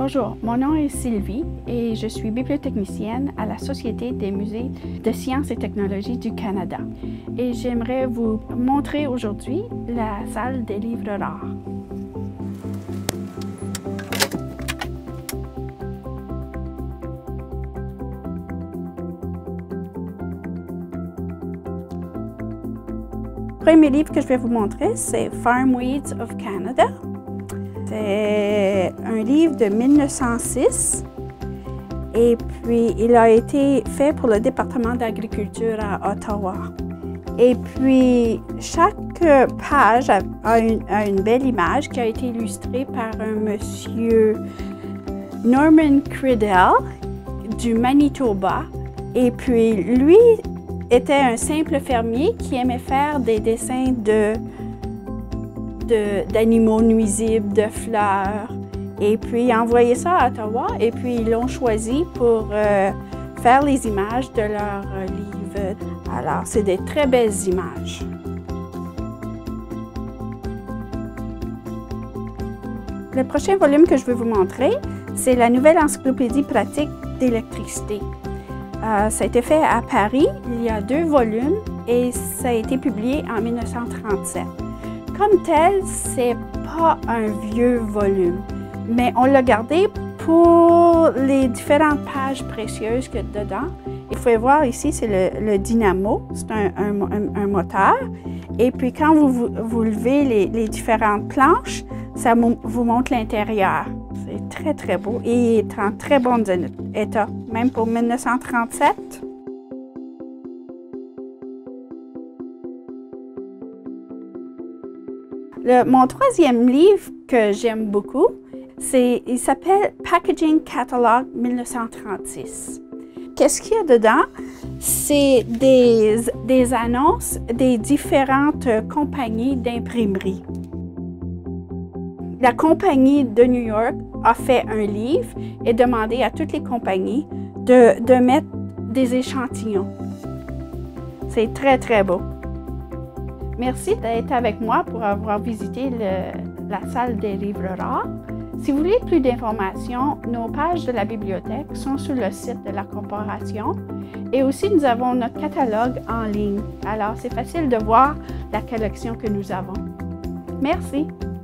Bonjour, mon nom est Sylvie et je suis bibliotechnicienne à la Société des musées de sciences et technologies du Canada. Et j'aimerais vous montrer aujourd'hui la salle des livres rares. Le premier livre que je vais vous montrer, c'est Farm Weeds of Canada. C'est un livre de 1906 et puis il a été fait pour le département d'agriculture à Ottawa. Et puis chaque page a une belle image qui a été illustrée par un monsieur Norman Criddell du Manitoba. Et puis lui était un simple fermier qui aimait faire des dessins d'animaux nuisibles, de fleurs. Et puis, il a envoyé ça à Ottawa et puis ils l'ont choisi pour faire les images de leur livre. Alors, c'est des très belles images. Le prochain volume que je vais vous montrer, c'est la nouvelle encyclopédie pratique d'électricité. Ça a été fait à Paris, il y a 2 volumes et ça a été publié en 1937. Comme tel, c'est pas un vieux volume, mais on l'a gardé pour les différentes pages précieuses qu'il y a dedans. Il faut voir ici, c'est le dynamo, c'est un moteur. Et puis quand vous levez les différentes planches, ça vous montre l'intérieur. C'est très, très beau et il est en très bon état, même pour 1937. Mon troisième livre que j'aime beaucoup, il s'appelle Packaging Catalog 1936. Qu'est-ce qu'il y a dedans? C'est des annonces des différentes compagnies d'imprimerie. La compagnie de New York a fait un livre et demandé à toutes les compagnies de mettre des échantillons. C'est très, très beau. Merci d'être avec moi pour avoir visité la salle des livres rares. Si vous voulez plus d'informations, nos pages de la bibliothèque sont sur le site de la corporation et aussi nous avons notre catalogue en ligne. Alors, c'est facile de voir la collection que nous avons. Merci.